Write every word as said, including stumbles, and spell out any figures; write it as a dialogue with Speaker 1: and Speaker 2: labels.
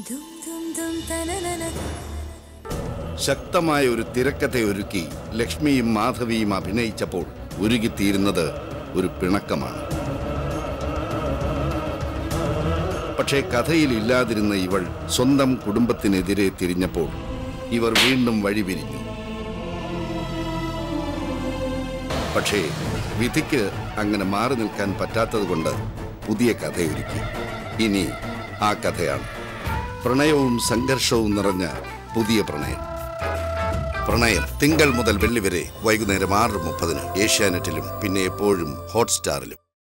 Speaker 1: ശക്തമായ ഒരു തിരക്കഥയൊരുക്കി ലക്ഷ്മിയും മാധവിയും അഭിനയിച്ചപ്പോൾ ഉരുകിത്തീരുന്നത് ഒരു പിണക്കമാണ്. പക്ഷേ കഥയിൽ ഇല്ലാതിരുന്ന ഇവൾ സ്വന്തം കുടുംബത്തിനെതിരെ തിരിഞ്ഞപ്പോൾ ഇവർ വീണ്ടും വഴിപിരിഞ്ഞു. പക്ഷേ വിധിക്ക് അങ്ങനെ മാറി നിൽക്കാൻ പറ്റാത്തതുകൊണ്ട് പുതിയ കഥയൊരുക്കി. ഇനി ആ കഥയാണ് പ്രണയവും സംഘർഷവും നിറഞ്ഞ പുതിയ പ്രണയം. പ്രണയം തിങ്കൾ മുതൽ വെള്ളി വരെ വൈകുന്നേരം ആറ് മുപ്പതിന് ഏഷ്യാനെറ്റിലും പിന്നെ എപ്പോഴും ഹോട്ട്സ്റ്റാറിലും.